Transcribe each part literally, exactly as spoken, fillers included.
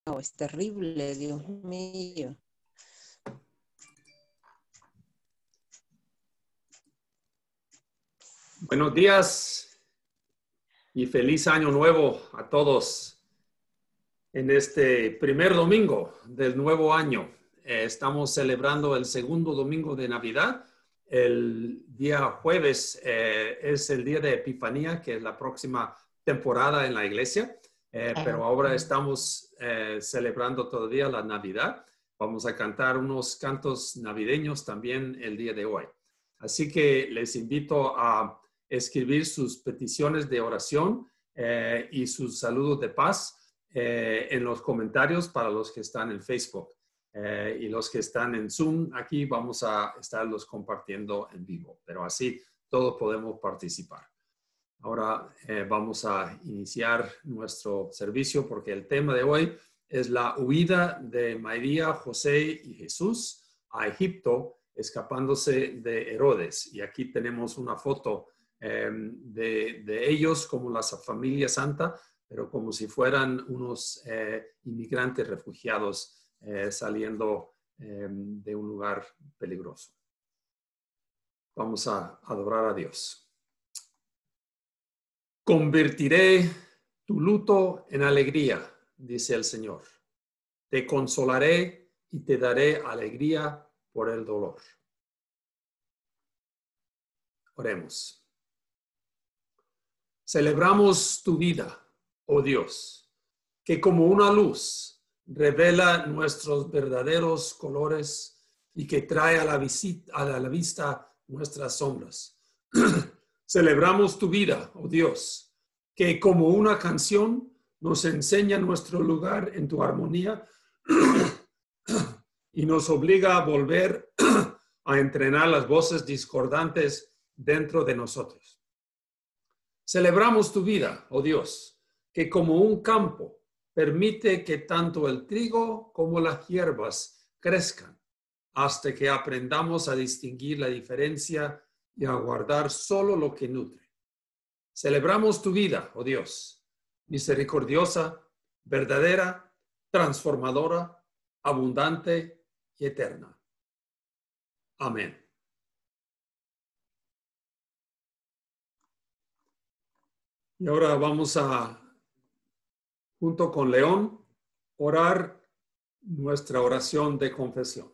No, es terrible, Dios mío. Buenos días y feliz año nuevo a todos en este primer domingo del nuevo año. Eh, estamos celebrando el segundo domingo de Navidad. El día jueves eh, es el día de Epifanía, que es la próxima temporada en la iglesia, eh, pero ahora estamos eh, celebrando todavía la Navidad. Vamos a cantar unos cantos navideños también el día de hoy. Así que les invito a escribir sus peticiones de oración eh, y sus saludos de paz eh, en los comentarios para los que están en Facebook. Eh, y los que están en Zoom, aquí vamos a estarlos compartiendo en vivo, pero así todos podemos participar. Ahora eh, vamos a iniciar nuestro servicio porque el tema de hoy es la huida de María, José y Jesús a Egipto, escapándose de Herodes. Y aquí tenemos una foto eh, de, de ellos como la familia santa, pero como si fueran unos eh, inmigrantes refugiados Eh, saliendo eh, de un lugar peligroso. Vamos a adorar a Dios. Convertiré tu luto en alegría, dice el Señor. Te consolaré y te daré alegría por el dolor. Oremos. Celebramos tu vida, oh Dios, que como una luz revela nuestros verdaderos colores y que trae a la, visita, a la vista nuestras sombras. Celebramos tu vida, oh Dios, que como una canción nos enseña nuestro lugar en tu armonía y nos obliga a volver a entrenar las voces discordantes dentro de nosotros. Celebramos tu vida, oh Dios, que como un campo permite que tanto el trigo como las hierbas crezcan hasta que aprendamos a distinguir la diferencia y a guardar solo lo que nutre. Celebramos tu vida, oh Dios, misericordiosa, verdadera, transformadora, abundante y eterna. Amén. Y ahora vamos a, junto con León, orar nuestra oración de confesión.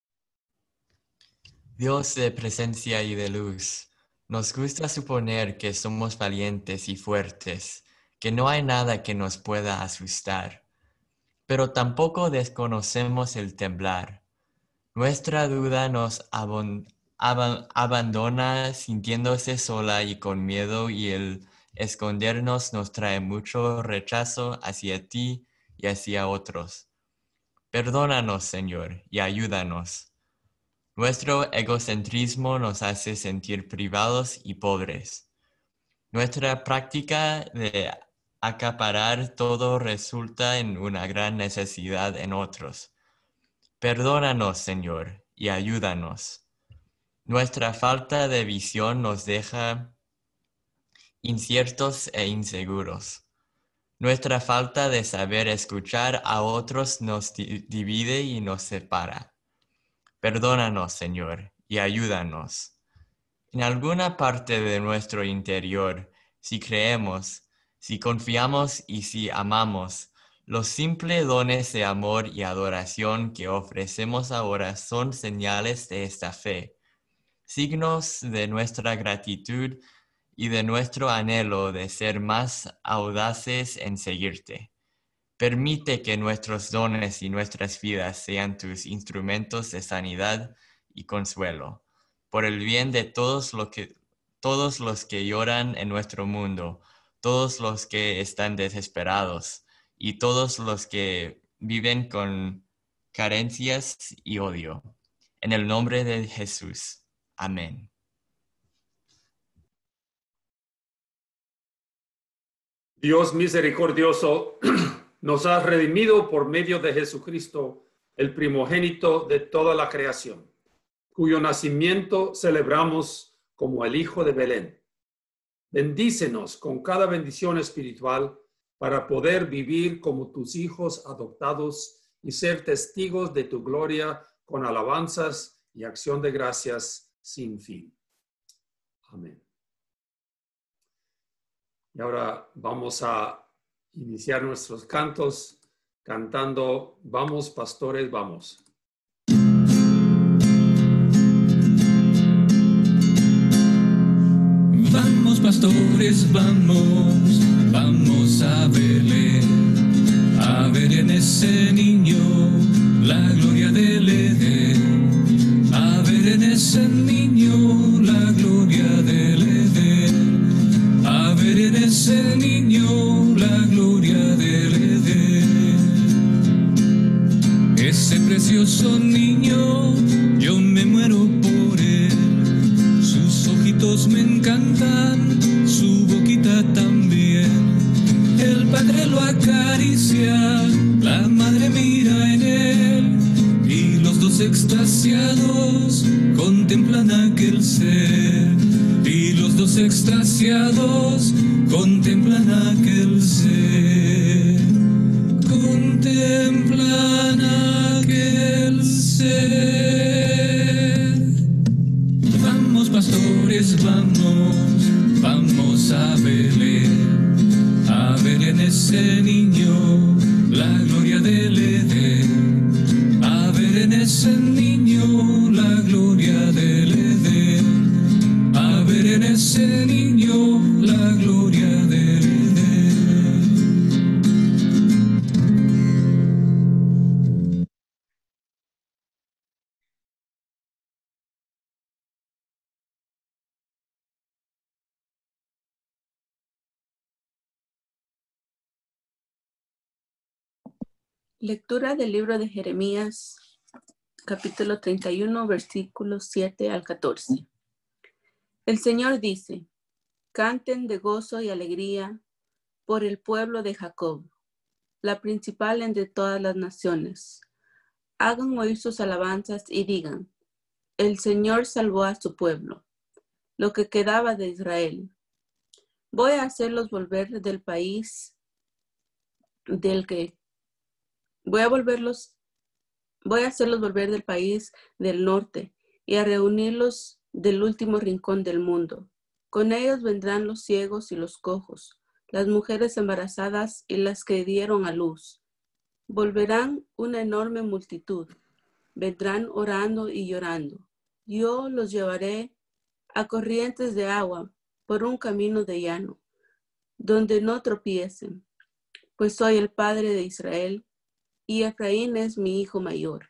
Dios de presencia y de luz, nos gusta suponer que somos valientes y fuertes, que no hay nada que nos pueda asustar, pero tampoco desconocemos el temblar. Nuestra duda nos abon- ab- abandona sintiéndose sola y con miedo, y el escondernos nos trae mucho rechazo hacia ti y hacia otros. Perdónanos, Señor, y ayúdanos. Nuestro egocentrismo nos hace sentir privados y pobres. Nuestra práctica de acaparar todo resulta en una gran necesidad en otros. Perdónanos, Señor, y ayúdanos. Nuestra falta de visión nos deja inciertos e inseguros. Nuestra falta de saber escuchar a otros nos di- divide y nos separa. Perdónanos, Señor, y ayúdanos. En alguna parte de nuestro interior, si creemos, si confiamos y si amamos, los simples dones de amor y adoración que ofrecemos ahora son señales de esta fe, signos de nuestra gratitud y de nuestro anhelo de ser más audaces en seguirte. Permite que nuestros dones y nuestras vidas sean tus instrumentos de sanidad y consuelo, por el bien de todos, lo que, todos los que lloran en nuestro mundo, todos los que están desesperados y todos los que viven con carencias y odio. En el nombre de Jesús. Amén. Dios misericordioso, nos has redimido por medio de Jesucristo, el primogénito de toda la creación, cuyo nacimiento celebramos como el Hijo de Belén. Bendícenos con cada bendición espiritual para poder vivir como tus hijos adoptados y ser testigos de tu gloria con alabanzas y acción de gracias sin fin. Amén. Y ahora vamos a iniciar nuestros cantos cantando Vamos, pastores, vamos. Vamos, pastores, vamos, vamos a verle, a ver en ese niño la gloria del Edén, a ver en ese niño la gloria del Edén, a ver en ese niño la gloria del Edén. Ese precioso niño, yo me muero por él. Sus ojitos me encantan, su boquita también. El padre lo acaricia, la madre mira en él, y los dos extasiados contemplan aquel ser. Y los dos extasiados contemplan aquel ser. Contemplan aquel ser. Vamos, pastores, vamos, vamos a verle, a ver en ese niño la gloria del Edén, a ver en ese niño la gloria del Edén, a ver en ese niño la gloria del Edén. Lectura del libro de Jeremías, capítulo treinta y uno, versículos siete al catorce. El Señor dice: canten de gozo y alegría por el pueblo de Jacob, la principal entre todas las naciones. Hagan oír sus alabanzas y digan: el Señor salvó a su pueblo, lo que quedaba de Israel. Voy a hacerlos volver del país del que Voy a volverlos, voy a hacerlos volver del país del norte y a reunirlos del último rincón del mundo. Con ellos vendrán los ciegos y los cojos, las mujeres embarazadas y las que dieron a luz. Volverán una enorme multitud. Vendrán orando y llorando. Yo los llevaré a corrientes de agua por un camino de llano, donde no tropiecen, pues soy el Padre de Israel, y Efraín es mi hijo mayor.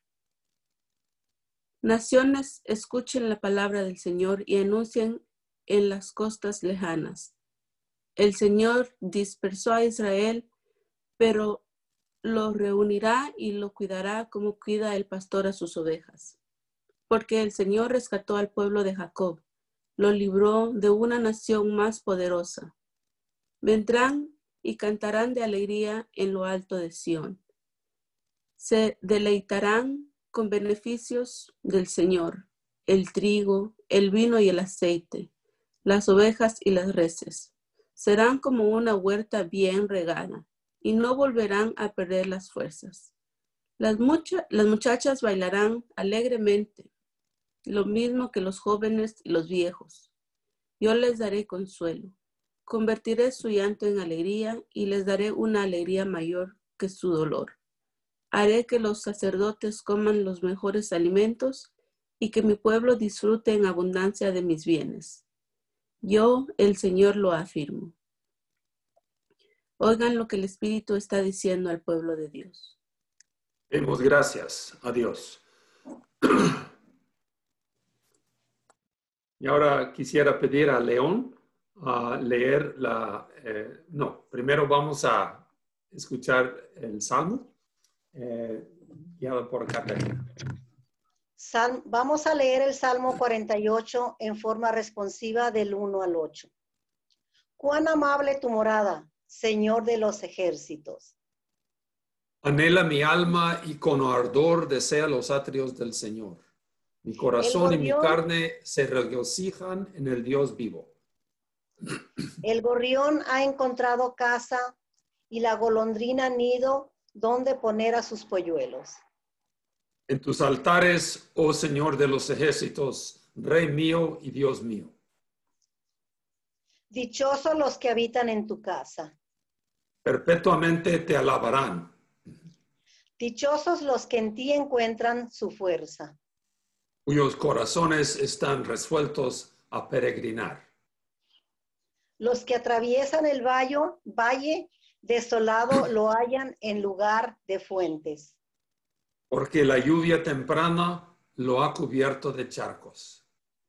Naciones, escuchen la palabra del Señor y anuncien en las costas lejanas. El Señor dispersó a Israel, pero lo reunirá y lo cuidará como cuida el pastor a sus ovejas. Porque el Señor rescató al pueblo de Jacob, lo libró de una nación más poderosa. Vendrán y cantarán de alegría en lo alto de Sión. Se deleitarán con beneficios del Señor, el trigo, el vino y el aceite, las ovejas y las reses. Serán como una huerta bien regada y no volverán a perder las fuerzas. Las, mucha, las muchachas bailarán alegremente, lo mismo que los jóvenes y los viejos. Yo les daré consuelo. Convertiré su llanto en alegría y les daré una alegría mayor que su dolor. Haré que los sacerdotes coman los mejores alimentos y que mi pueblo disfrute en abundancia de mis bienes. Yo, el Señor, lo afirmo. Oigan lo que el Espíritu está diciendo al pueblo de Dios. Demos gracias a Dios. Y ahora quisiera pedir a León a leer la... Eh, no, primero vamos a escuchar el Salmo. Eh, guiado por Catarina. Sal, vamos a leer el Salmo cuarenta y ocho en forma responsiva del uno al ocho. Cuán amable tu morada, Señor de los ejércitos. Anhela mi alma y con ardor desea los atrios del Señor. Mi corazón y mi carne se regocijan en el Dios vivo. El gorrión ha encontrado casa y la golondrina nido donde poner a sus polluelos. En tus altares, oh Señor de los ejércitos, Rey mío y Dios mío. Dichosos los que habitan en tu casa. Perpetuamente te alabarán. Dichosos los que en ti encuentran su fuerza. Cuyos corazones están resueltos a peregrinar. Los que atraviesan el valle, valle desolado lo hallan en lugar de fuentes. Porque la lluvia temprana lo ha cubierto de charcos.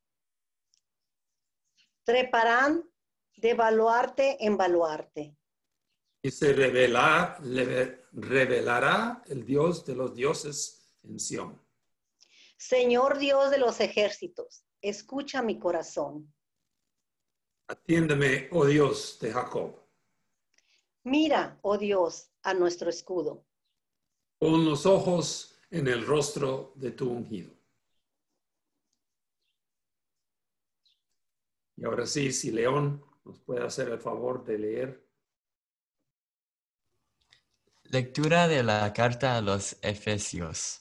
Treparán de baluarte en baluarte. Y se revelará, revelará el Dios de los dioses en Sión. Señor Dios de los ejércitos, escucha mi corazón. Atiéndeme, oh Dios de Jacob. Mira, oh Dios, a nuestro escudo. Pon los ojos en el rostro de tu ungido. Y ahora sí, si León nos puede hacer el favor de leer. Lectura de la carta a los Efesios.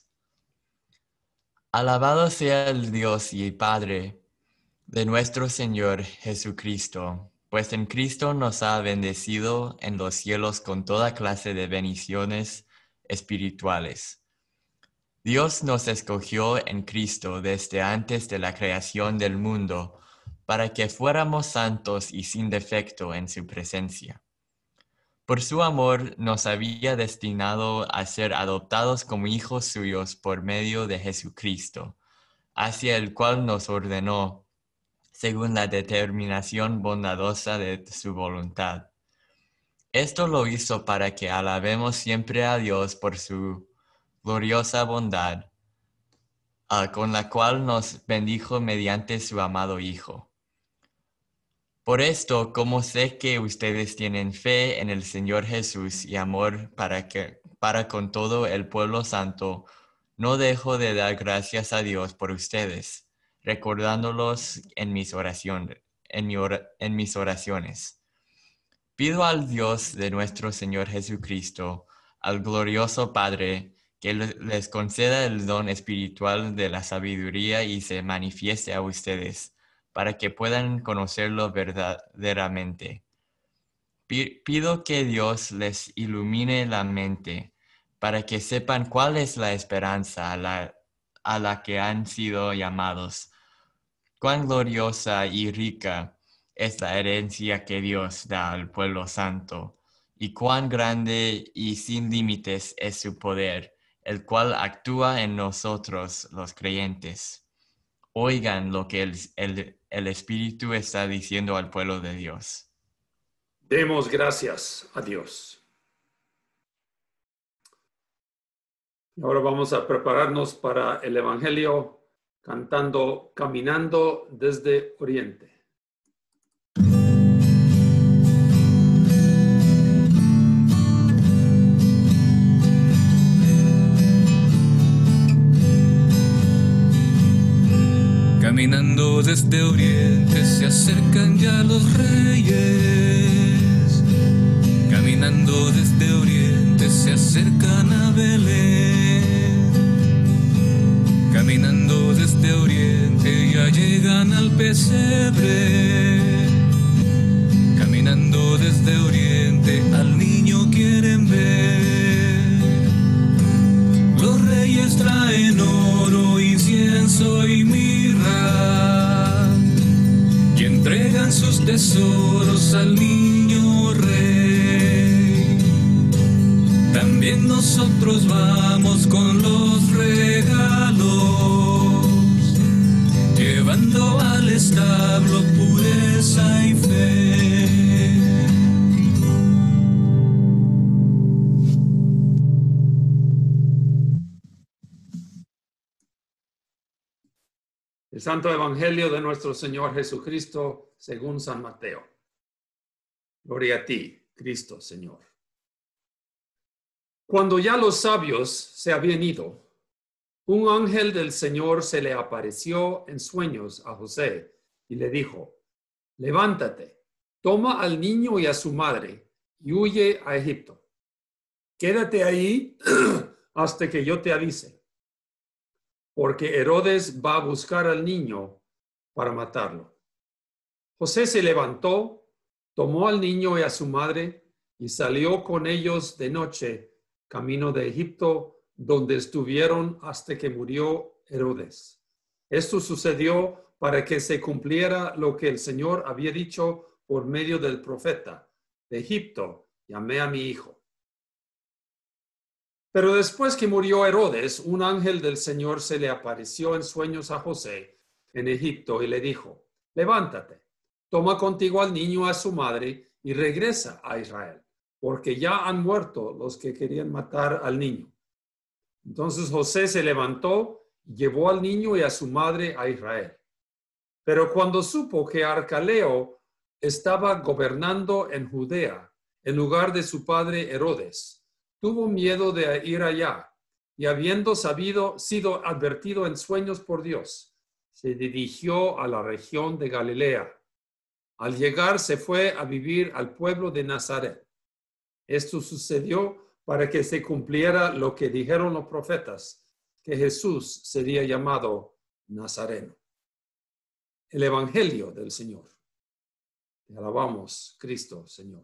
Alabado sea el Dios y Padre de nuestro Señor Jesucristo, pues en Cristo nos ha bendecido en los cielos con toda clase de bendiciones espirituales. Dios nos escogió en Cristo desde antes de la creación del mundo para que fuéramos santos y sin defecto en su presencia. Por su amor nos había destinado a ser adoptados como hijos suyos por medio de Jesucristo, hacia el cual nos ordenó, según la determinación bondadosa de su voluntad. Esto lo hizo para que alabemos siempre a Dios por su gloriosa bondad, uh, con la cual nos bendijo mediante su amado Hijo. Por esto, como sé que ustedes tienen fe en el Señor Jesús y amor para, que, para con todo el pueblo santo, no dejo de dar gracias a Dios por ustedes, recordándolos en mis, oración, en, mi or, en mis oraciones. Pido al Dios de nuestro Señor Jesucristo, al glorioso Padre, que les conceda el don espiritual de la sabiduría y se manifieste a ustedes, para que puedan conocerlo verdaderamente. Pido que Dios les ilumine la mente, para que sepan cuál es la esperanza a la, a la que han sido llamados, cuán gloriosa y rica es la herencia que Dios da al pueblo santo, y cuán grande y sin límites es su poder, el cual actúa en nosotros los creyentes. Oigan lo que el, el, el Espíritu está diciendo al pueblo de Dios. Demos gracias a Dios. Y ahora vamos a prepararnos para el Evangelio cantando Caminando desde Oriente. Caminando desde Oriente se acercan ya los reyes. Caminando desde Oriente se acercan a Belén. Caminando desde Oriente ya llegan al pesebre. Caminando desde Oriente al niño quieren ver. Los reyes traen oro, incienso y mirra, y entregan sus tesoros al niño rey. También nosotros vamos con los regalos, llevando al establo pureza y fe. El Santo Evangelio de nuestro Señor Jesucristo según San Mateo. Gloria a ti, Cristo, Señor. Cuando ya los sabios se habían ido, un ángel del Señor se le apareció en sueños a José y le dijo: levántate, toma al niño y a su madre y huye a Egipto. Quédate ahí hasta que yo te avise, porque Herodes va a buscar al niño para matarlo. José se levantó, tomó al niño y a su madre y salió con ellos de noche, camino de Egipto, donde estuvieron hasta que murió Herodes. Esto sucedió para que se cumpliera lo que el Señor había dicho por medio del profeta: de Egipto llamé a mi hijo. Pero después que murió Herodes, un ángel del Señor se le apareció en sueños a José en Egipto y le dijo: levántate, toma contigo al niño y a su madre y regresa a Israel, porque ya han muerto los que querían matar al niño. Entonces José se levantó y llevó al niño y a su madre a Israel. Pero cuando supo que Arcaleo estaba gobernando en Judea en lugar de su padre Herodes, tuvo miedo de ir allá, y habiendo sabido, sido advertido en sueños por Dios, se dirigió a la región de Galilea. Al llegar se fue a vivir al pueblo de Nazaret. Esto sucedió para que se cumpliera lo que dijeron los profetas, que Jesús sería llamado Nazareno. El Evangelio del Señor. Te alabamos, Cristo, Señor.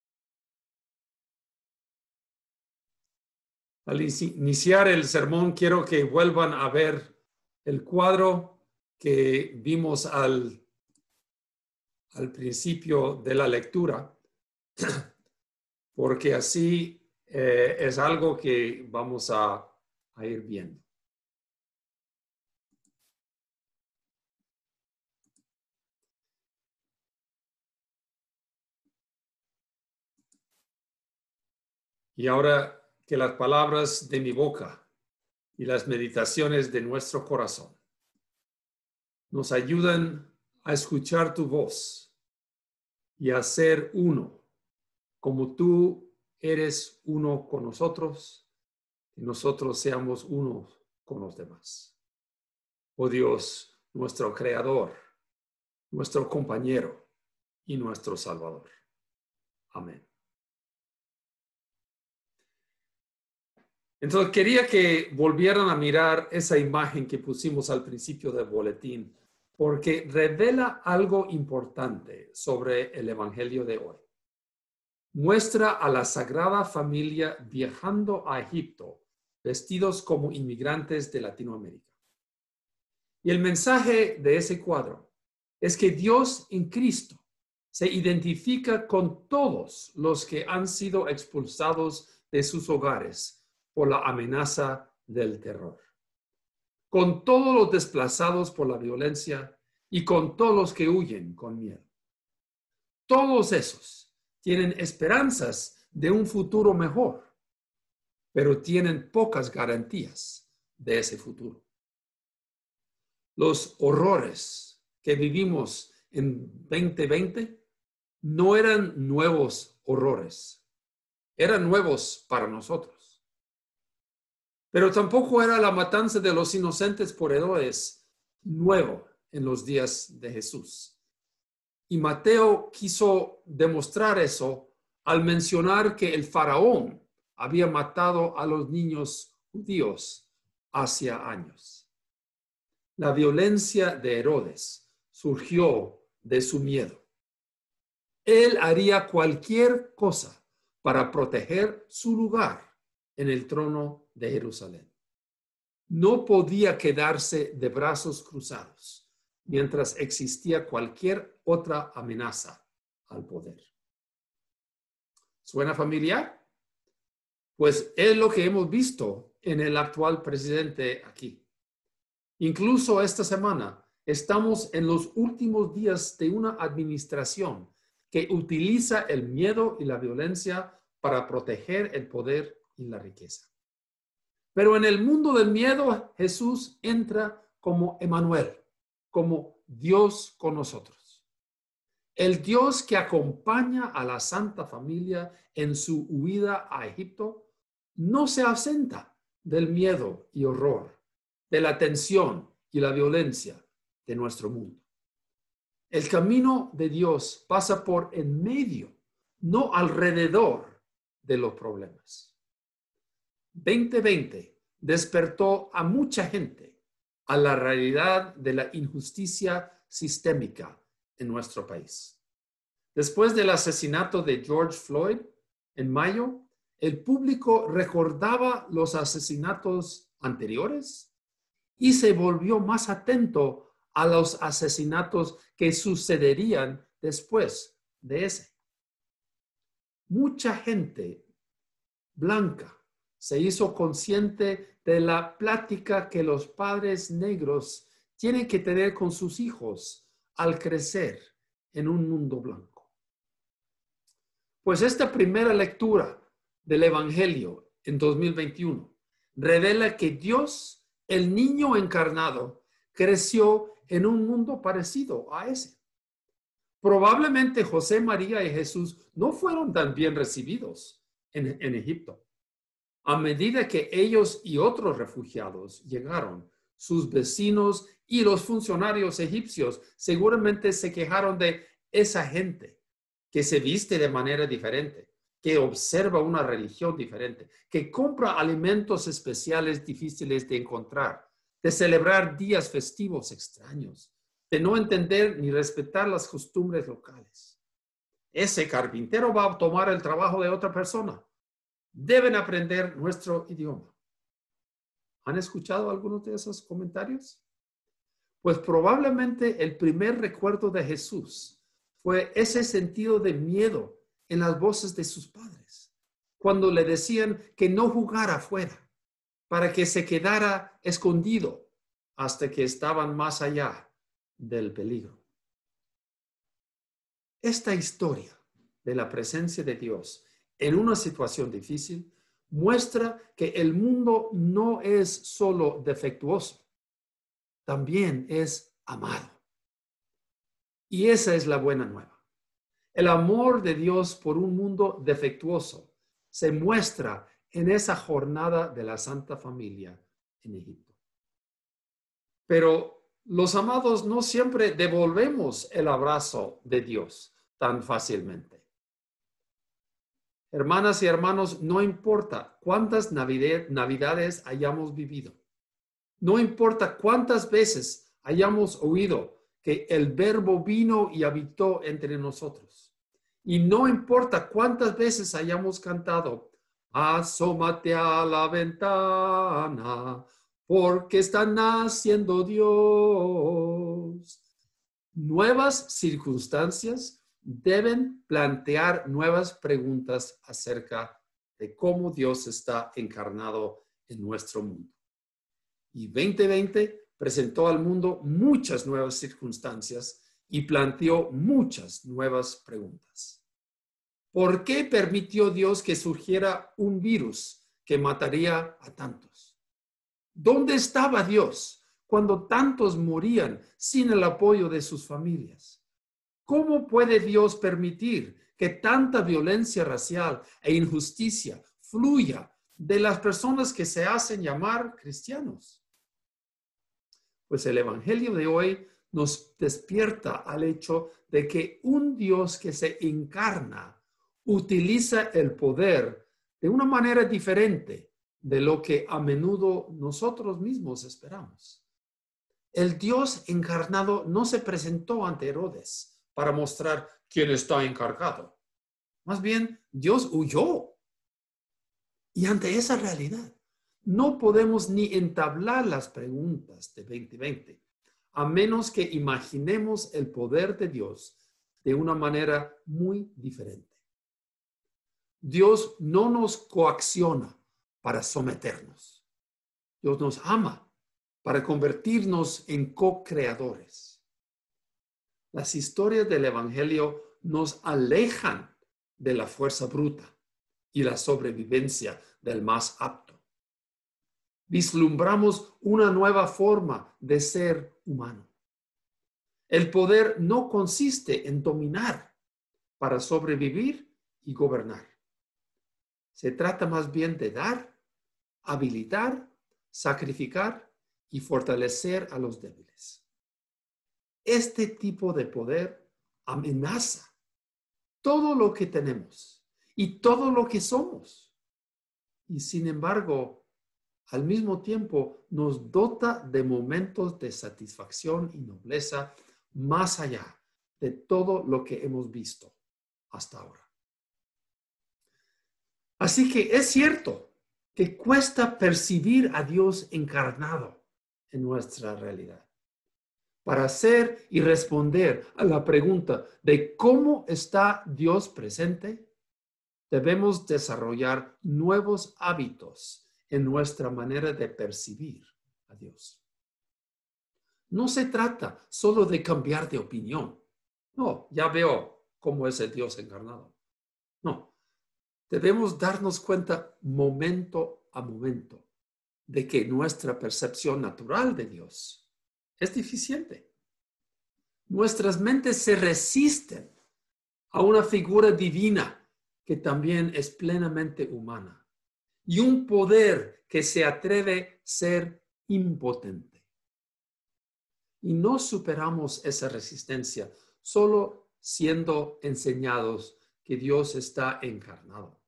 Al iniciar el sermón, quiero que vuelvan a ver el cuadro que vimos al, al principio de la lectura, porque así eh, es algo que vamos a, a ir viendo. Y ahora que las palabras de mi boca y las meditaciones de nuestro corazón nos ayuden a escuchar tu voz y a ser uno, como tú eres uno con nosotros, y nosotros seamos uno con los demás. Oh Dios, nuestro Creador, nuestro compañero y nuestro Salvador. Amén. Entonces quería que volvieran a mirar esa imagen que pusimos al principio del boletín, porque revela algo importante sobre el Evangelio de hoy. Muestra a la Sagrada Familia viajando a Egipto, vestidos como inmigrantes de Latinoamérica. Y el mensaje de ese cuadro es que Dios en Cristo se identifica con todos los que han sido expulsados de sus hogares por la amenaza del terror, con todos los desplazados por la violencia y con todos los que huyen con miedo. Todos esos tienen esperanzas de un futuro mejor, pero tienen pocas garantías de ese futuro. Los horrores que vivimos en veinte veinte no eran nuevos horrores, eran nuevos para nosotros. Pero tampoco era la matanza de los inocentes por Herodes nuevo en los días de Jesús. Y Mateo quiso demostrar eso al mencionar que el faraón había matado a los niños judíos hacía años. La violencia de Herodes surgió de su miedo. Él haría cualquier cosa para proteger su lugar en el trono de Jerusalén. No podía quedarse de brazos cruzados mientras existía cualquier otra amenaza al poder. ¿Suena familiar? Pues es lo que hemos visto en el actual presidente aquí. Incluso esta semana estamos en los últimos días de una administración que utiliza el miedo y la violencia para proteger el poder y la riqueza. Pero en el mundo del miedo, Jesús entra como Emmanuel, como Dios con nosotros. El Dios que acompaña a la Santa Familia en su huida a Egipto no se ausenta del miedo y horror, de la tensión y la violencia de nuestro mundo. El camino de Dios pasa por en medio no alrededor de los problemas. veinte veinte despertó a mucha gente a la realidad de la injusticia sistémica en nuestro país. Después del asesinato de George Floyd en mayo, el público recordaba los asesinatos anteriores y se volvió más atento a los asesinatos que sucederían después de ese. Mucha gente blanca se hizo consciente de la plática que los padres negros tienen que tener con sus hijos al crecer en un mundo blanco. Pues esta primera lectura del Evangelio en dos mil veintiuno revela que Dios, el niño encarnado, creció en un mundo parecido a ese. Probablemente José, María y Jesús no fueron tan bien recibidos en, en Egipto. A medida que ellos y otros refugiados llegaron, sus vecinos y los funcionarios egipcios seguramente se quejaron de esa gente que se viste de manera diferente, que observa una religión diferente, que compra alimentos especiales difíciles de encontrar, de celebrar días festivos extraños, de no entender ni respetar las costumbres locales. Ese carpintero va a tomar el trabajo de otra persona. Deben aprender nuestro idioma. ¿Han escuchado algunos de esos comentarios? Pues probablemente el primer recuerdo de Jesús fue ese sentido de miedo en las voces de sus padres, cuando le decían que no jugara afuera, para que se quedara escondido hasta que estaban más allá del peligro. Esta historia de la presencia de Dios en una situación difícil muestra que el mundo no es solo defectuoso, también es amado. Y esa es la buena nueva. El amor de Dios por un mundo defectuoso se muestra en esa jornada de la Santa Familia en Egipto. Pero los amados no siempre devolvemos el abrazo de Dios tan fácilmente. Hermanas y hermanos, no importa cuántas navidades hayamos vivido, no importa cuántas veces hayamos oído que el Verbo vino y habitó entre nosotros, y no importa cuántas veces hayamos cantado, asómate a la ventana, porque está naciendo Dios. Nuevas circunstancias deben plantear nuevas preguntas acerca de cómo Dios está encarnado en nuestro mundo. Y veinte veinte presentó al mundo muchas nuevas circunstancias y planteó muchas nuevas preguntas. ¿Por qué permitió Dios que surgiera un virus que mataría a tantos? ¿Dónde estaba Dios cuando tantos morían sin el apoyo de sus familias? ¿Cómo puede Dios permitir que tanta violencia racial e injusticia fluya de las personas que se hacen llamar cristianos? Pues el Evangelio de hoy nos despierta al hecho de que un Dios que se encarna utiliza el poder de una manera diferente de lo que a menudo nosotros mismos esperamos. El Dios encarnado no se presentó ante Herodes para mostrar quién está encargado. Más bien, Dios huyó. Y ante esa realidad, no podemos ni entablar las preguntas de veinte veinte, a menos que imaginemos el poder de Dios de una manera muy diferente. Dios no nos coacciona para someternos. Dios nos ama para convertirnos en co-creadores. Las historias del Evangelio nos alejan de la fuerza bruta y la sobrevivencia del más apto. Vislumbramos una nueva forma de ser humano. El poder no consiste en dominar para sobrevivir y gobernar. Se trata más bien de dar, habilitar, sacrificar y fortalecer a los débiles. Este tipo de poder amenaza todo lo que tenemos y todo lo que somos. Y sin embargo, al mismo tiempo nos dota de momentos de satisfacción y nobleza más allá de todo lo que hemos visto hasta ahora. Así que es cierto que cuesta percibir a Dios encarnado en nuestra realidad. Para hacer y responder a la pregunta de cómo está Dios presente, debemos desarrollar nuevos hábitos en nuestra manera de percibir a Dios. No se trata solo de cambiar de opinión. No, ya veo cómo es el Dios encarnado. No, debemos darnos cuenta momento a momento de que nuestra percepción natural de Dios es deficiente. Nuestras mentes se resisten a una figura divina que también es plenamente humana y un poder que se atreve a ser impotente. Y no superamos esa resistencia solo siendo enseñados que Dios está encarnado.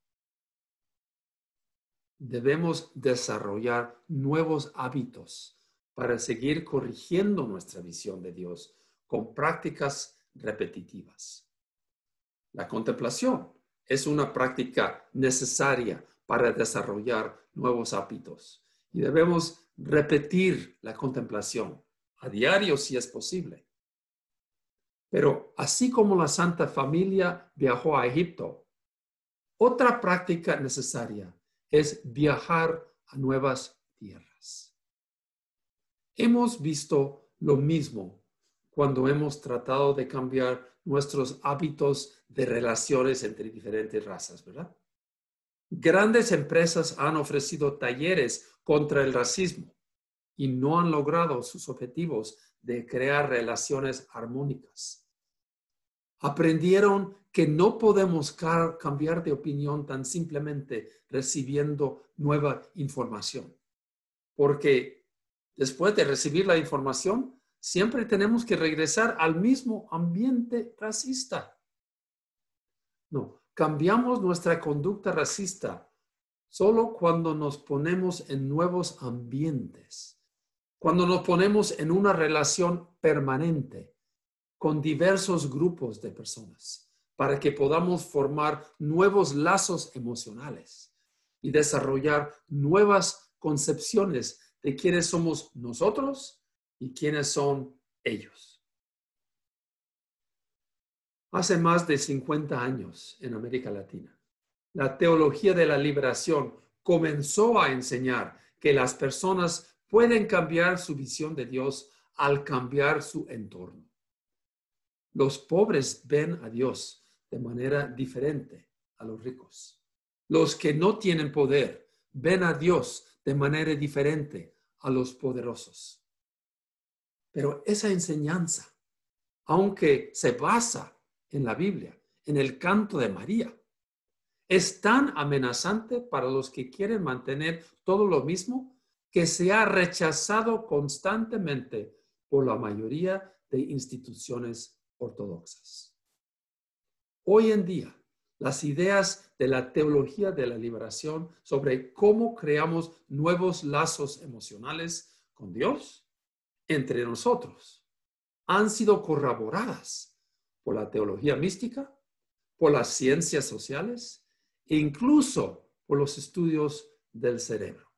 Debemos desarrollar nuevos hábitos para seguir corrigiendo nuestra visión de Dios con prácticas repetitivas. La contemplación es una práctica necesaria para desarrollar nuevos hábitos y debemos repetir la contemplación a diario si es posible. Pero así como la Santa Familia viajó a Egipto, otra práctica necesaria es viajar a nuevas tierras. Hemos visto lo mismo cuando hemos tratado de cambiar nuestros hábitos de relaciones entre diferentes razas, ¿verdad? Grandes empresas han ofrecido talleres contra el racismo y no han logrado sus objetivos de crear relaciones armónicas. Aprendieron que no podemos cambiar de opinión tan simplemente recibiendo nueva información, porque después de recibir la información, siempre tenemos que regresar al mismo ambiente racista. No, cambiamos nuestra conducta racista solo cuando nos ponemos en nuevos ambientes, cuando nos ponemos en una relación permanente con diversos grupos de personas, para que podamos formar nuevos lazos emocionales y desarrollar nuevas concepciones de quiénes somos nosotros y quiénes son ellos. Hace más de cincuenta años en América Latina, la teología de la liberación comenzó a enseñar que las personas pueden cambiar su visión de Dios al cambiar su entorno. Los pobres ven a Dios de manera diferente a los ricos. Los que no tienen poder ven a Dios de manera diferente a los poderosos. Pero esa enseñanza, aunque se basa en la Biblia, en el canto de María, es tan amenazante para los que quieren mantener todo lo mismo que se ha rechazado constantemente por la mayoría de instituciones ortodoxas. Hoy en día, las ideas de la teología de la liberación sobre cómo creamos nuevos lazos emocionales con Dios entre nosotros han sido corroboradas por la teología mística, por las ciencias sociales e incluso por los estudios del cerebro.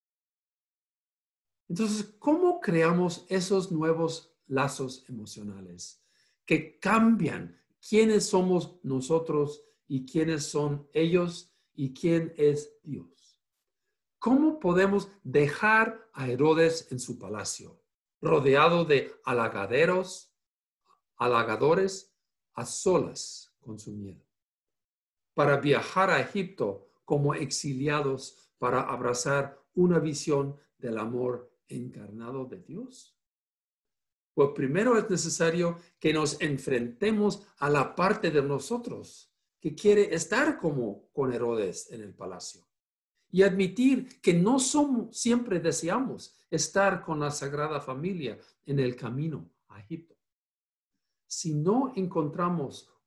Entonces, ¿cómo creamos esos nuevos lazos emocionales que cambian quiénes somos nosotros y quiénes son ellos y quién es Dios? ¿Cómo podemos dejar a Herodes en su palacio, rodeado de halagaderos, halagadores, a solas con su miedo, para viajar a Egipto como exiliados para abrazar una visión del amor encarnado de Dios? Pues primero es necesario que nos enfrentemos a la parte de nosotros que quiere estar como con Herodes en el palacio y admitir que no somos, siempre deseamos estar con la Sagrada Familia en el camino a Egipto. Si no encontramos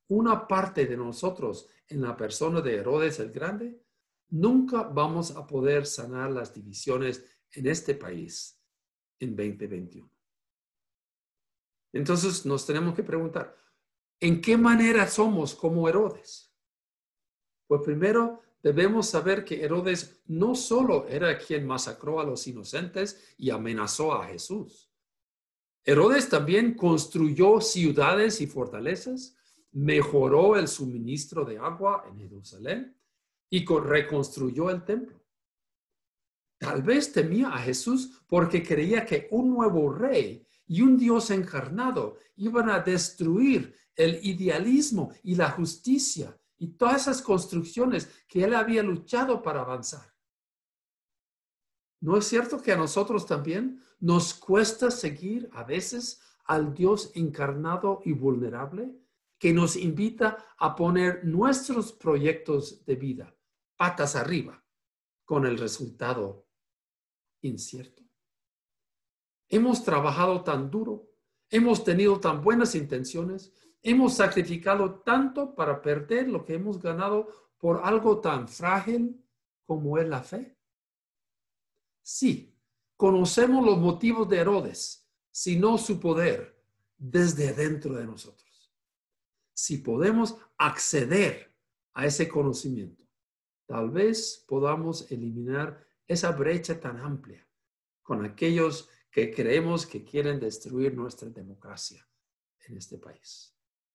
una parte de nosotros en la persona de Herodes el Grande, nunca vamos a poder sanar las divisiones en este país en veinte veintiuno. Entonces nos tenemos que preguntar, ¿en qué manera somos como Herodes? Pues primero debemos saber que Herodes no solo era quien masacró a los inocentes y amenazó a Jesús. Herodes también construyó ciudades y fortalezas, mejoró el suministro de agua en Jerusalén y reconstruyó el templo. Tal vez temía a Jesús porque creía que un nuevo rey y un Dios encarnado iban a destruir el idealismo y la justicia y todas esas construcciones que él había luchado para avanzar. ¿No es cierto que a nosotros también nos cuesta seguir a veces al Dios encarnado y vulnerable que nos invita a poner nuestros proyectos de vida patas arriba con el resultado incierto? Hemos trabajado tan duro, hemos tenido tan buenas intenciones, hemos sacrificado tanto para perder lo que hemos ganado por algo tan frágil como es la fe. Sí, conocemos los motivos de Herodes, sino su poder desde dentro de nosotros. Si podemos acceder a ese conocimiento, tal vez podamos eliminar esa brecha tan amplia con aquellos que creemos que quieren destruir nuestra democracia en este país.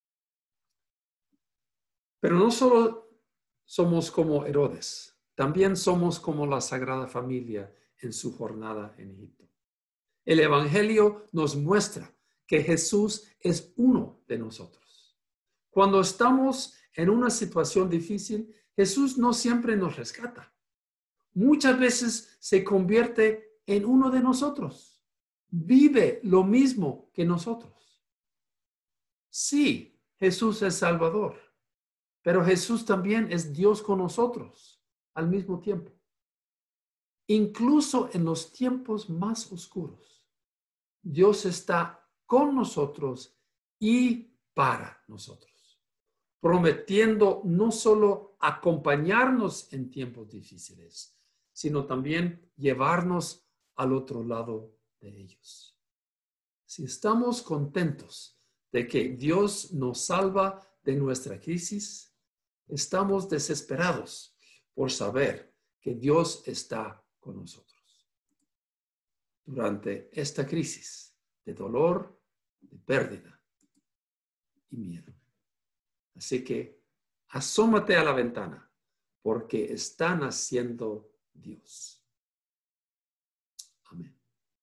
Pero no solo somos como Herodes, también somos como la Sagrada Familia en su jornada en Egipto. El Evangelio nos muestra que Jesús es uno de nosotros. Cuando estamos en una situación difícil, Jesús no siempre nos rescata. Muchas veces se convierte en uno de nosotros. Vive lo mismo que nosotros. Sí, Jesús es Salvador, pero Jesús también es Dios con nosotros al mismo tiempo. Incluso en los tiempos más oscuros, Dios está con nosotros y para nosotros, prometiendo no solo acompañarnos en tiempos difíciles, sino también llevarnos al otro lado de ellos. Si estamos contentos de que Dios nos salva de nuestra crisis, estamos desesperados por saber que Dios está con nosotros durante esta crisis de dolor, de pérdida y miedo. Así que asómate a la ventana porque está naciendo Dios. Amén.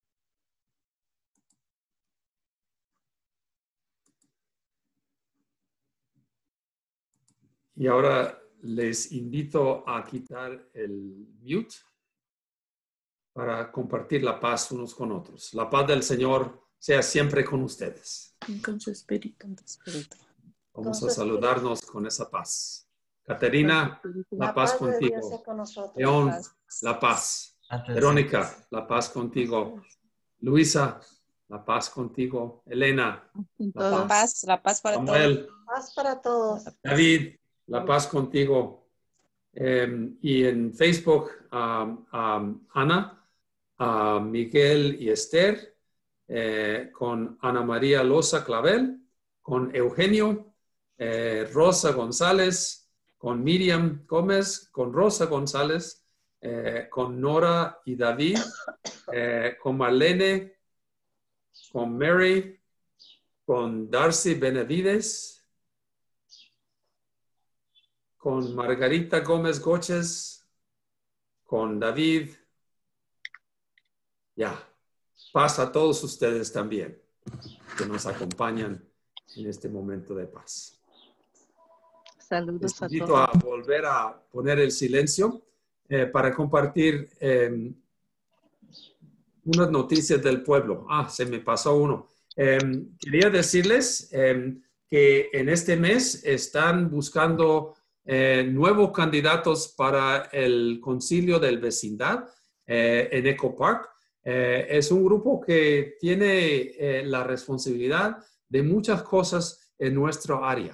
Y ahora les invito a quitar el mute para compartir la paz unos con otros. La paz del Señor sea siempre con ustedes. Con su espíritu. Vamos a saludarnos con esa paz. Caterina, la paz contigo. León, la paz. Verónica, la paz contigo. Luisa, la paz contigo. Elena, La paz, la paz para Samuel, todos. Paz para todos. David, la paz contigo. Eh, y en Facebook, um, um, Ana, uh, Miguel y Esther, eh, con Ana María Loza Clavel, con Eugenio, eh, Rosa González, con Miriam Gómez, con Rosa González, eh, con Nora y David, eh, con Marlene, con Mary, con Darcy Benavides, con Margarita Gómez Goches, con David. Ya, paz a todos ustedes también que nos acompañan en este momento de paz. Saludos Les a invito todos. a volver a poner el silencio eh, para compartir eh, unas noticias del pueblo. Ah, se me pasó uno. Eh, quería decirles eh, que en este mes están buscando eh, nuevos candidatos para el concilio del vecindad eh, en Eco Park. Eh, es un grupo que tiene eh, la responsabilidad de muchas cosas en nuestro área.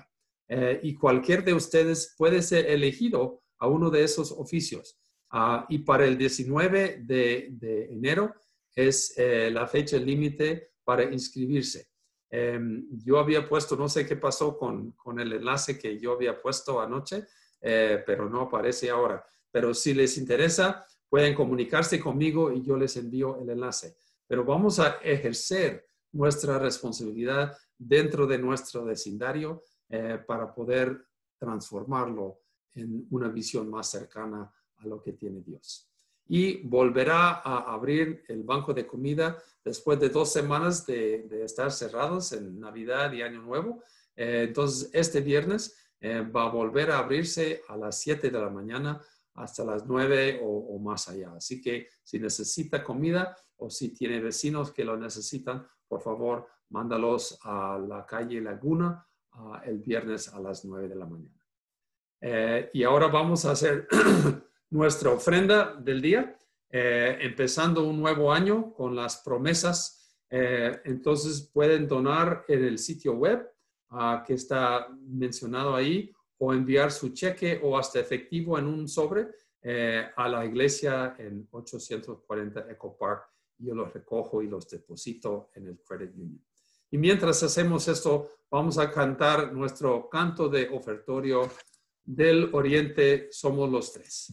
eh, y cualquier de ustedes puede ser elegido a uno de esos oficios. Uh, y para el diecinueve de, de enero es eh, la fecha límite para inscribirse. Eh, yo había puesto, no sé qué pasó con, con el enlace que yo había puesto anoche, eh, pero no aparece ahora. Pero si les interesa, pueden comunicarse conmigo y yo les envío el enlace. Pero vamos a ejercer nuestra responsabilidad dentro de nuestro vecindario eh, para poder transformarlo en una visión más cercana a lo que tiene Dios. Y volverá a abrir el banco de comida después de dos semanas de, de estar cerrados en Navidad y Año Nuevo. Eh, entonces, este viernes eh, va a volver a abrirse a las siete de la mañana hasta las nueve o, o más allá. Así que si necesita comida o si tiene vecinos que lo necesitan, por favor, mándalos a la calle Laguna uh, el viernes a las nueve de la mañana. Eh, y ahora vamos a hacer nuestra ofrenda del día, eh, empezando un nuevo año con las promesas. Eh, entonces pueden donar en el sitio web uh, que está mencionado ahí, o enviar su cheque o hasta efectivo en un sobre eh, a la iglesia en ochocientos cuarenta Echo Park. Yo los recojo y los deposito en el Credit Union. Y mientras hacemos esto, vamos a cantar nuestro canto de ofertorio del Oriente, Somos los Tres.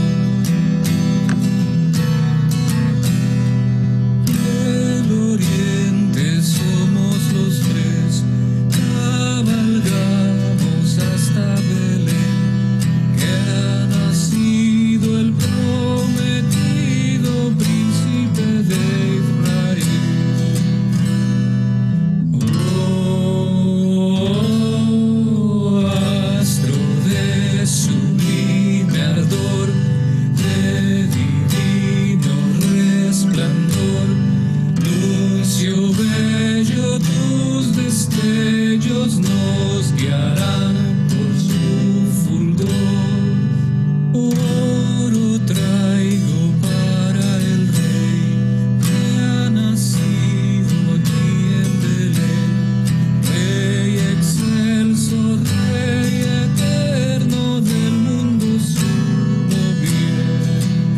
Del Oriente somos los tres, cabalgamos hasta Belén, que ha nacido el prometido príncipe de Israel. Oh, astro de sublime ardor, de divino resplandor, nuncio bello, tus destellos nos guiarán por su fulgor. Oro traigo para el Rey, que ha nacido aquí en Belén, Rey excelso, Rey eterno, del mundo sumo bien.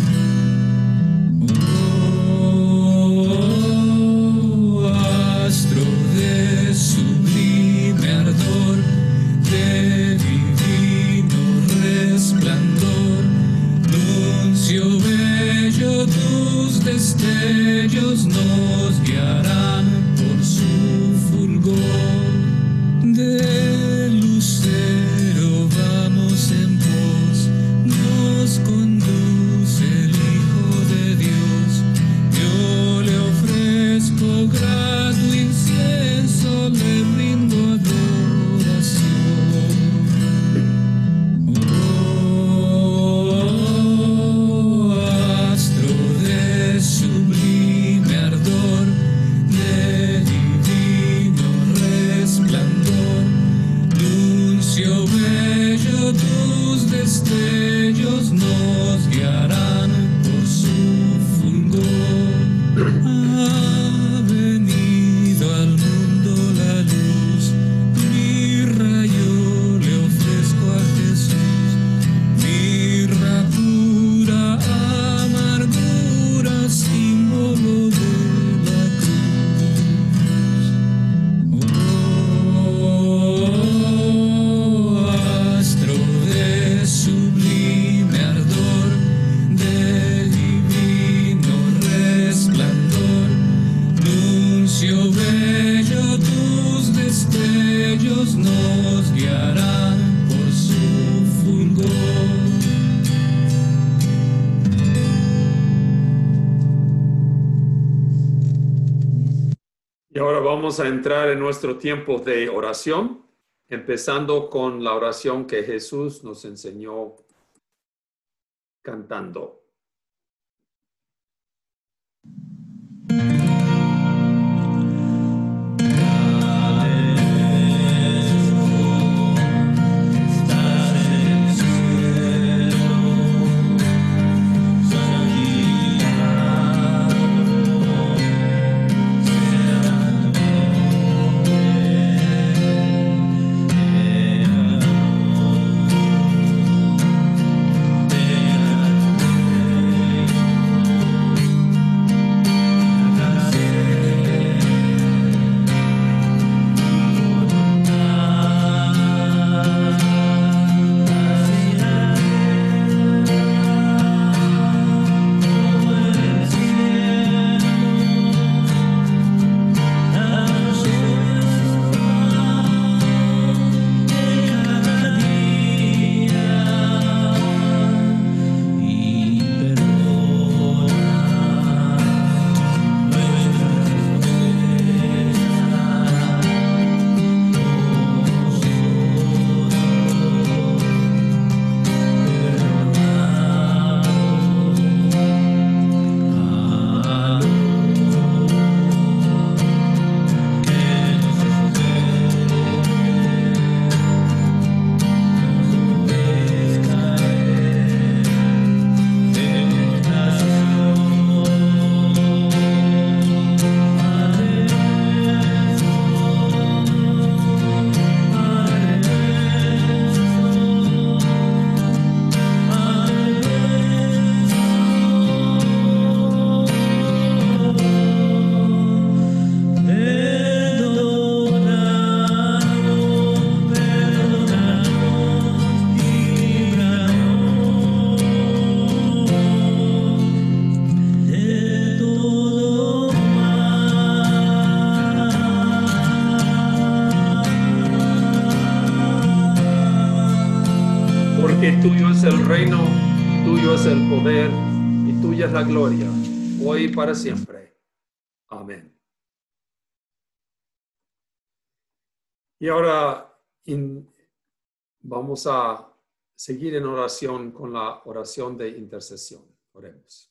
Oh, astro de sublime ardor, de divino resplandor, nuncio bello, tus destellos nos guiarán por su fulgor. De lucero vamos en pos, nos conduce el Hijo de Dios. Yo le ofrezco grato incienso, le brindo adoración. Oh, astro de sublime ardor, de divino resplandor, nuncio bello, tus destellos nos guiarán por su fulgor. Ha venido al mundo la luz, mi rayo le ofrezco a Jesús, mirra pura, amargura, símbolo de la cruz. Oh, astro de sublime ardor, de divino resplandor, nuncio bello, tus destellos nos guiarán por su fulgor. Y ahora vamos a entrar en nuestro tiempo de oración, empezando con la oración que Jesús nos enseñó cantando. Yeah. el reino, tuyo es el poder y tuya es la gloria, hoy y para siempre. Amén. Y ahora in, vamos a seguir en oración con la oración de intercesión. Oremos.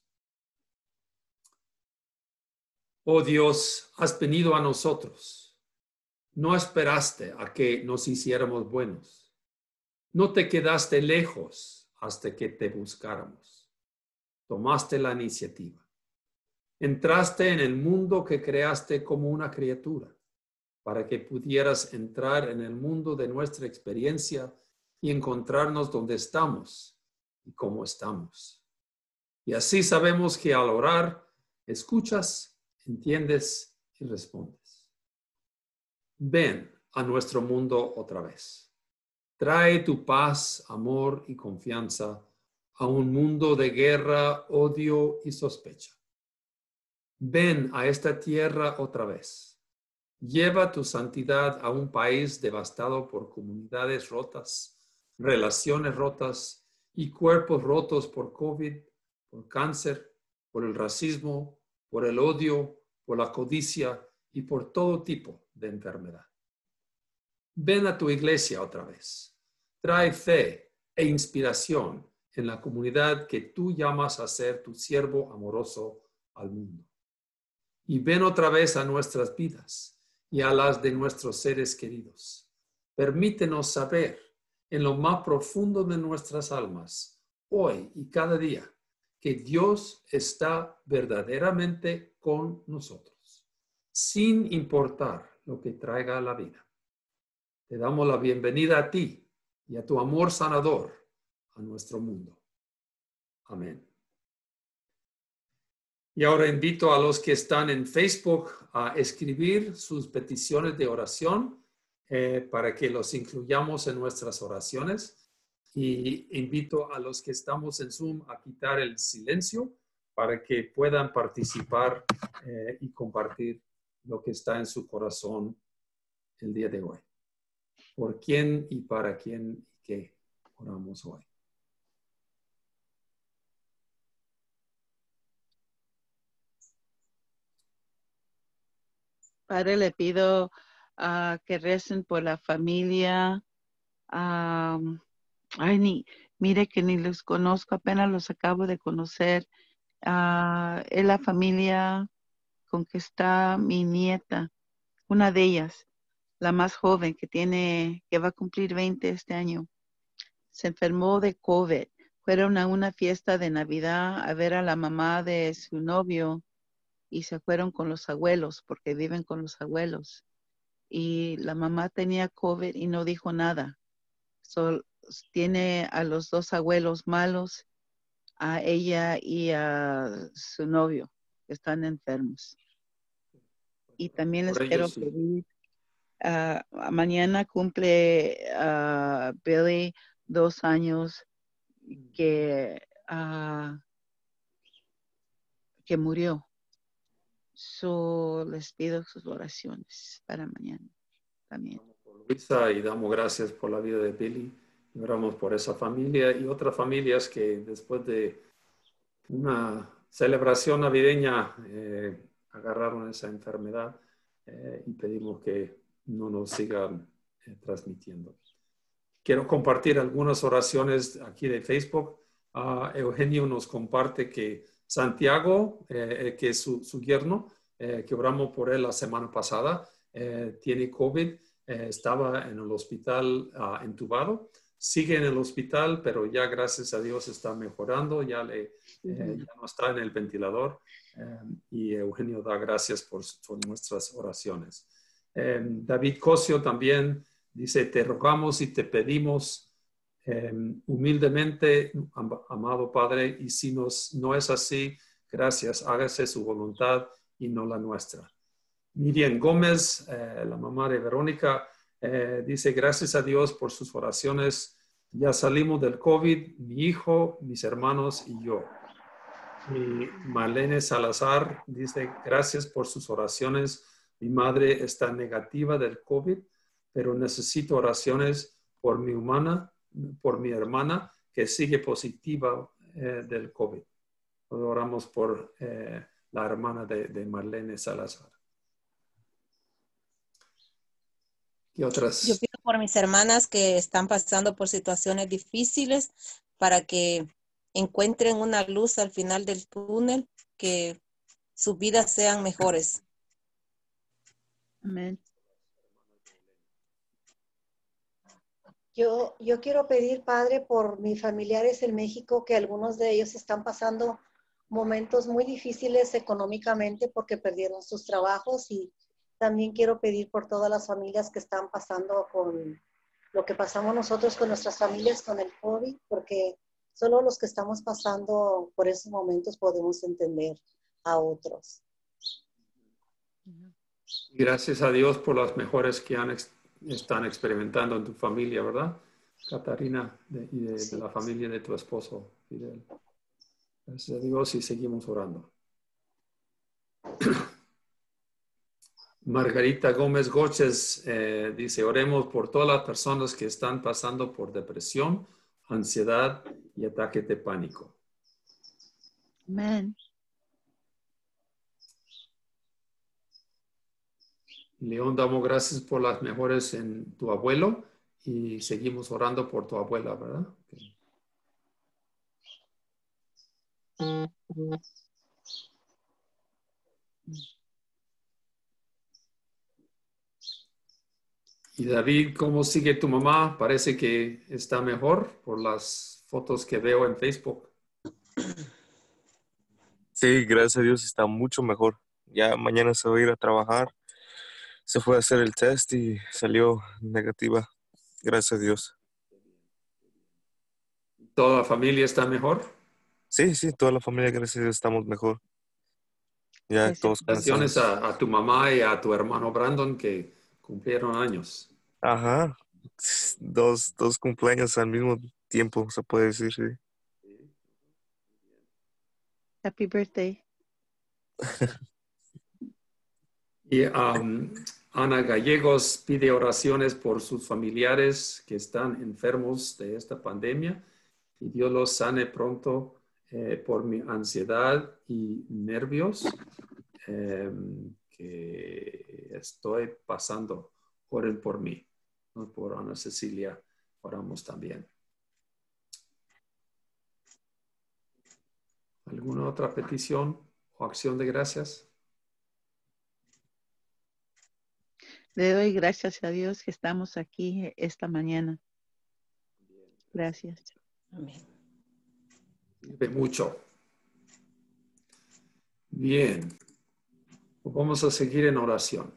Oh Dios, has venido a nosotros. No esperaste a que nos hiciéramos buenos. No te quedaste lejos hasta que te buscáramos. Tomaste la iniciativa. Entraste en el mundo que creaste como una criatura, para que pudieras entrar en el mundo de nuestra experiencia y encontrarnos donde estamos y cómo estamos. Y así sabemos que al orar, escuchas, entiendes y respondes. Ven a nuestro mundo otra vez. Trae tu paz, amor y confianza a un mundo de guerra, odio y sospecha. Ven a esta tierra otra vez. Lleva tu santidad a un país devastado por comunidades rotas, relaciones rotas y cuerpos rotos por COVID, por cáncer, por el racismo, por el odio, por la codicia y por todo tipo de enfermedad. Ven a tu iglesia otra vez. Trae fe e inspiración en la comunidad que tú llamas a ser tu siervo amoroso al mundo. Y ven otra vez a nuestras vidas y a las de nuestros seres queridos. Permítenos saber en lo más profundo de nuestras almas, hoy y cada día, que Dios está verdaderamente con nosotros, sin importar lo que traiga la vida. Te damos la bienvenida a ti y a tu amor sanador a nuestro mundo. Amén. Y ahora invito a los que están en Facebook a escribir sus peticiones de oración eh, para que los incluyamos en nuestras oraciones. Y invito a los que estamos en Zoom a quitar el silencio para que puedan participar eh, y compartir lo que está en su corazón el día de hoy. ¿Por quién y para quién y qué oramos hoy? Padre, le pido uh, que recen por la familia. Um, ay, ni, mire que ni los conozco, apenas los acabo de conocer. Uh, es la familia con que está mi nieta, una de ellas, la más joven, que tiene, que va a cumplir veinte este año. Se enfermó de COVID. Fueron a una fiesta de Navidad a ver a la mamá de su novio y se fueron con los abuelos porque viven con los abuelos. Y la mamá tenía COVID y no dijo nada. So, tiene a los dos abuelos malos, a ella y a su novio, que están enfermos. Y también les quiero pedir, uh, mañana cumple uh, Billy dos años que, uh, que murió. So, les pido sus oraciones para mañana también. Luisa, y damos gracias por la vida de Billy. Y oramos por esa familia y otras familias que después de una celebración navideña eh, agarraron esa enfermedad eh, y pedimos que no nos sigan eh, transmitiendo. Quiero compartir algunas oraciones aquí de Facebook. Uh, Eugenio nos comparte que Santiago, eh, que es su, su yerno, eh, que oramos por él la semana pasada, eh, tiene COVID, eh, estaba en el hospital uh, entubado, sigue en el hospital, pero ya gracias a Dios está mejorando, ya, le, eh, ya no está en el ventilador eh, y Eugenio da gracias por, por nuestras oraciones. Eh, David Cosio también dice, te rogamos y te pedimos Eh, humildemente, am amado Padre, y si nos, no es así, gracias, hágase su voluntad y no la nuestra. Miriam Gómez, eh, la mamá de Verónica, eh, dice, gracias a Dios por sus oraciones, ya salimos del COVID, mi hijo, mis hermanos y yo. Y Marlene Salazar dice, gracias por sus oraciones, mi madre está negativa del COVID, pero necesito oraciones por mi humana, por mi hermana que sigue positiva eh, del COVID. Oramos por eh, la hermana de, de Marlene Salazar. ¿Qué otras? Yo pido por mis hermanas que están pasando por situaciones difíciles para que encuentren una luz al final del túnel, que sus vidas sean mejores. Amén. Yo, yo quiero pedir, Padre, por mis familiares en México, que algunos de ellos están pasando momentos muy difíciles económicamente porque perdieron sus trabajos, y también quiero pedir por todas las familias que están pasando con lo que pasamos nosotros con nuestras familias con el COVID, porque solo los que estamos pasando por esos momentos podemos entender a otros. Gracias a Dios por las mejores que han, están experimentando en tu familia, ¿verdad, Catarina? De, y de, sí, de la familia de tu esposo, Fidel. Gracias a Dios y seguimos orando. Margarita Gómez Góchez eh, dice, oremos por todas las personas que están pasando por depresión, ansiedad y ataque de pánico. Amén. León, damos gracias por las mejores en tu abuelo y seguimos orando por tu abuela, ¿verdad? Okay. Y David, ¿cómo sigue tu mamá? Parece que está mejor por las fotos que veo en Facebook. Sí, gracias a Dios está mucho mejor. Ya mañana se va a ir a trabajar. Se fue a hacer el test y salió negativa. Gracias a Dios. ¿Toda la familia está mejor? Sí, sí, toda la familia, gracias a Dios, estamos mejor. Ya Gracias. todos Felicitaciones a, a tu mamá y a tu hermano Brandon que cumplieron años. Ajá. Dos, dos cumpleaños al mismo tiempo, se puede decir, sí. Happy birthday. Y um, Ana Gallegos pide oraciones por sus familiares que están enfermos de esta pandemia y Dios los sane pronto eh, por mi ansiedad y nervios eh, que estoy pasando. Oren por mí. Por Ana Cecilia oramos también. ¿Alguna otra petición o acción de gracias? Le doy gracias a Dios que estamos aquí esta mañana. Gracias. Amén. Sirve mucho. Bien. Vamos a seguir en oración.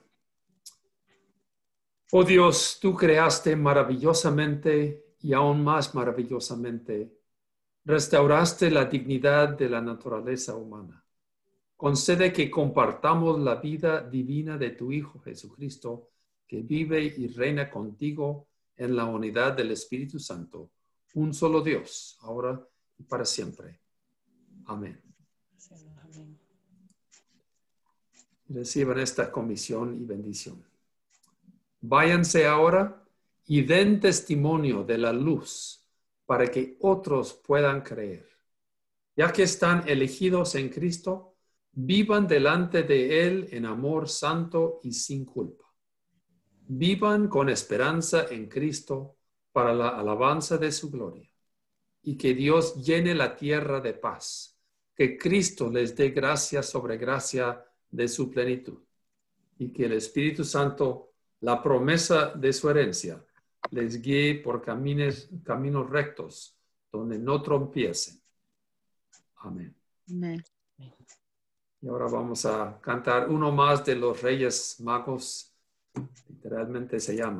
Oh Dios, tú creaste maravillosamente y aún más maravillosamente. Restauraste la dignidad de la naturaleza humana. Concede que compartamos la vida divina de tu Hijo Jesucristo, que vive y reina contigo en la unidad del Espíritu Santo, un solo Dios, ahora y para siempre. Amén. Amén. Reciban esta comisión y bendición. Váyanse ahora y den testimonio de la luz para que otros puedan creer. Ya que están elegidos en Cristo, vivan delante de Él en amor santo y sin culpa. Vivan con esperanza en Cristo para la alabanza de su gloria. Y que Dios llene la tierra de paz. Que Cristo les dé gracia sobre gracia de su plenitud. Y que el Espíritu Santo, la promesa de su herencia, les guíe por caminos, caminos rectos donde no trompiecen. Amén. Amén. Y ahora vamos a cantar uno más de los Reyes Magos. Literalmente se llama.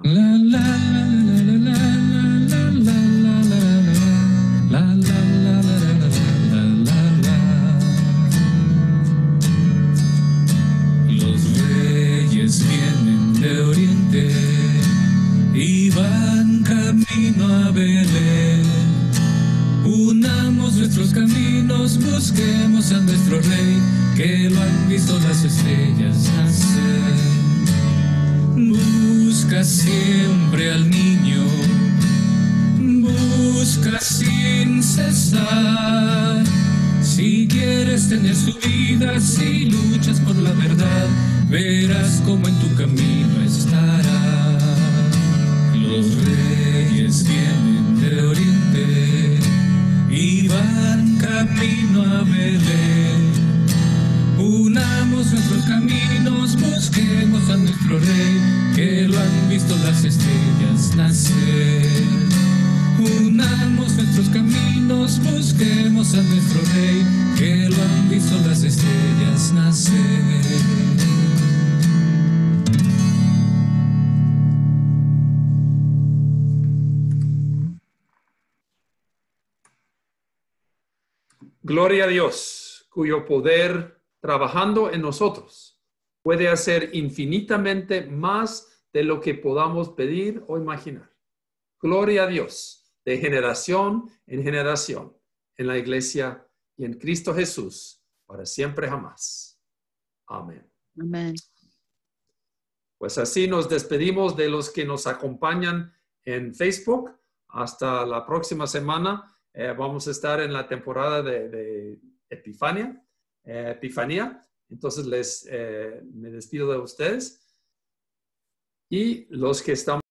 Los reyes vienen de oriente y van camino a Belén. Unamos nuestros caminos, busquemos a nuestro rey, que lo han visto las estrellas nacer. Busca siempre al niño, busca busca sin cesar. Si quieres tener su vida, si luchas por la verdad, verás cómo en tu camino estará. Los reyes vienen de oriente y van camino a Belén. Unamos nuestros caminos, busquemos a nuestro rey, que lo han visto las estrellas nacer. Unamos nuestros caminos, busquemos a nuestro rey, que lo han visto las estrellas nacer. Gloria a Dios, cuyo poder trabajando en nosotros puede hacer infinitamente más de lo que podamos pedir o imaginar. Gloria a Dios, de generación en generación, en la iglesia y en Cristo Jesús, para siempre jamás. Amén. Amén. Pues así nos despedimos de los que nos acompañan en Facebook. Hasta la próxima semana. Eh, vamos a estar en la temporada de, de Epifania, eh, Epifanía. Entonces les, eh, me despido de ustedes. Y los que estamos